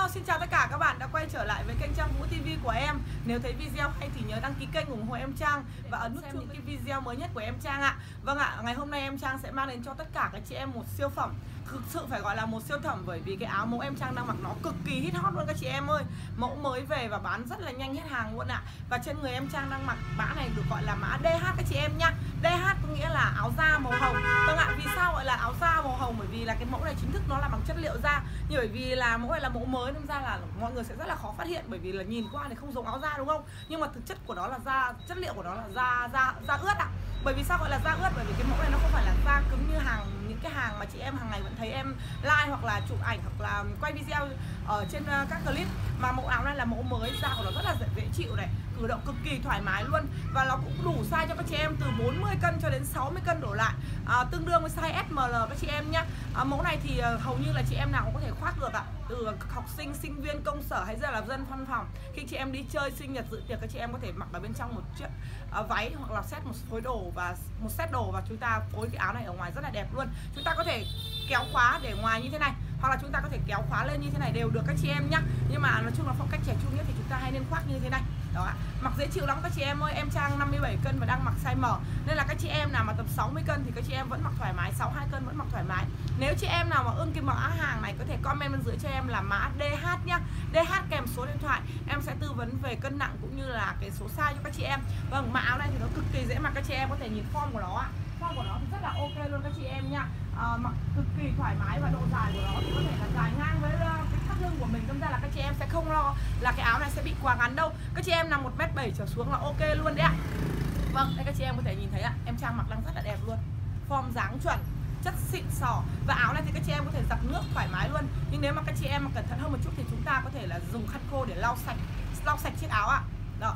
xin chào tất cả các bạn đã quay trở lại với kênh Trang Vũ TV của em. Nếu thấy video hay thì nhớ đăng ký kênh ủng hộ em Trang và ấn nút những cái video mới nhất của em Trang ạ. Vâng ạ, ngày hôm nay em Trang sẽ mang đến cho tất cả các chị em một siêu phẩm. Thực sự phải gọi là một siêu phẩm bởi vì cái áo mẫu em Trang đang mặc nó cực kỳ hit hot luôn các chị em ơi. Mẫu mới về và bán rất là nhanh hết hàng luôn ạ. Và trên người em Trang đang mặc mã này được gọi là mã DH các chị em nhá. DH có nghĩa là áo da màu hồng. Vâng ạ, vì sao gọi là áo da màu hồng? Bởi vì là cái mẫu này chính thức nó là bằng chất liệu da. Nhưng bởi vì là mẫu này là mẫu mới nên ra là mọi người sẽ rất là khó phát hiện, bởi vì là nhìn qua thì không giống áo da đúng không? Nhưng mà thực chất của nó là da, chất liệu của nó là da ướt ạ. Bởi vì sao gọi là da ướt? Bởi vì cái mẫu này nó không phải là da cứng như những cái hàng mà chị em hàng ngày vẫn thấy em like hoặc là chụp ảnh hoặc là quay video ở trên các clip, mà mẫu áo này là mẫu mới, da của nó rất là dễ chịu này, cử động cực kỳ thoải mái luôn, và nó cũng đủ size cho các chị em từ 40 cân cho đến 60 cân đổ lại, tương đương với size SML các chị em nhé. Mẫu này thì hầu như là chị em nào cũng có thể khoác được ạ, từ học sinh, sinh viên, công sở hay là dân văn phòng. Khi chị em đi chơi sinh nhật dự tiệc, các chị em có thể mặc ở bên trong một chiếc váy hoặc là set một phối đồ và một set đồ, và chúng ta phối cái áo này ở ngoài rất là đẹp luôn. Chúng ta có thể kéo khóa để ngoài như thế này, hoặc là chúng ta có thể kéo khóa lên như thế này đều được các chị em nhá. Nhưng mà nói chung là phong cách trẻ trung nhất thì chúng ta hay nên khoác như thế này. Đó ạ. Mặc dễ chịu lắm các chị em ơi. Em Trang 57 cân và đang mặc size M, nên là các chị em nào mà tầm 60 cân thì các chị em vẫn mặc thoải mái, 62 cân vẫn mặc thoải mái. Nếu chị em nào mà ưng cái mã hàng này có thể comment bên dưới cho em là mã DH nhá. DH kèm số điện thoại, em sẽ tư vấn về cân nặng cũng như là cái số size cho các chị em. Vâng, mã áo này thì nó cực kỳ dễ mặc, các chị em có thể nhìn form của nó ạ. Form của nó thì rất là ok luôn các chị em nha. Mặc cực kỳ thoải mái, và độ dài của nó thì có thể là dài ngang với cái thắt lưng của mình, đâm ra là các chị em sẽ không lo là cái áo này sẽ bị quá ngắn đâu. Các chị em nằm 1m7 trở xuống là ok luôn đấy ạ. Vâng, đây các chị em có thể nhìn thấy ạ, em Trang mặc đang rất là đẹp luôn, form dáng chuẩn, chất xịn sò, và áo này thì các chị em có thể giặt nước thoải mái luôn. Nhưng nếu mà các chị em mà cẩn thận hơn một chút thì chúng ta có thể là dùng khăn khô để lau sạch chiếc áo ạ. Đó,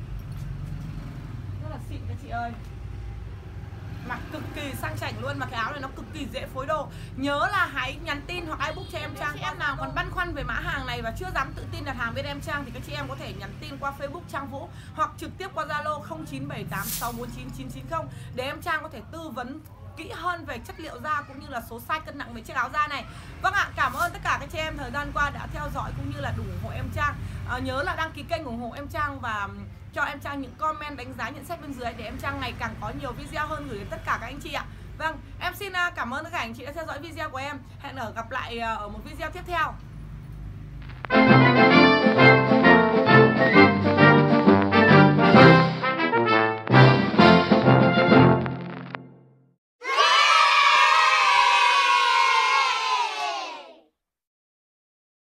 rất là xịn các chị ơi, mặc cực kỳ sang chảnh luôn, mà cái áo này nó cực kỳ dễ phối đồ. Nhớ là hãy nhắn tin hoặc inbox cho em Trang. Em nào còn băn khoăn về mã hàng này và chưa dám tự tin đặt hàng bên em Trang thì các chị em có thể nhắn tin qua Facebook Trang Vũ hoặc trực tiếp qua Zalo 0978649990 để em Trang có thể tư vấn kỹ hơn về chất liệu da cũng như là số size cân nặng với chiếc áo da này. Vâng ạ, cảm ơn tất cả các chị em thời gian qua đã theo dõi cũng như là ủng hộ em Trang. Nhớ là đăng ký kênh ủng hộ em Trang và cho em Trang những comment đánh giá nhận xét bên dưới để em Trang ngày càng có nhiều video hơn gửi đến tất cả các anh chị ạ. Vâng, em xin cảm ơn tất cả anh chị đã theo dõi video của em. Hẹn gặp lại ở một video tiếp theo.